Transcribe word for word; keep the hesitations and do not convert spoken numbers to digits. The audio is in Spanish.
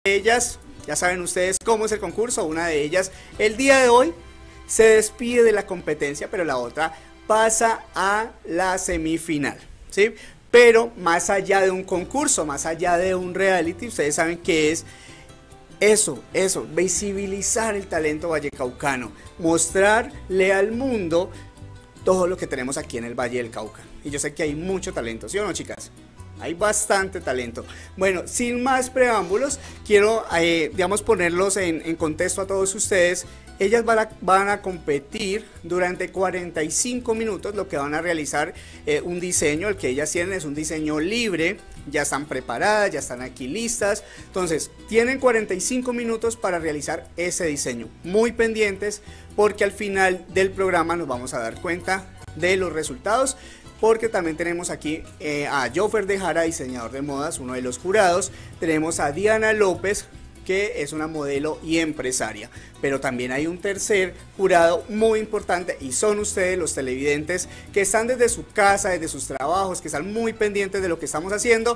de ellas, ya saben ustedes cómo es el concurso, una de ellas el día de hoy se despide de la competencia, pero la otra pasa a la semifinal, ¿sí? Pero más allá de un concurso, más allá de un reality, ustedes saben que es eso, eso, visibilizar el talento vallecaucano, mostrarle al mundo todo lo que tenemos aquí en el Valle del Cauca. Y yo sé que hay mucho talento, ¿sí o no, chicas? Hay bastante talento. Bueno, sin más preámbulos, quiero, eh, digamos, ponerlos en, en contexto a todos ustedes. Ellas van a, van a competir durante cuarenta y cinco minutos, lo que van a realizar eh, un diseño, el que ellas tienen es un diseño libre, ya están preparadas, ya están aquí listas. Entonces, tienen cuarenta y cinco minutos para realizar ese diseño. Muy pendientes, porque al final del programa nos vamos a dar cuenta de los resultados, porque también tenemos aquí eh, a Joffer de Jara, diseñador de modas, uno de los jurados. Tenemos a Diana López, que es una modelo y empresaria, pero también hay un tercer jurado muy importante y son ustedes los televidentes que están desde su casa, desde sus trabajos, que están muy pendientes de lo que estamos haciendo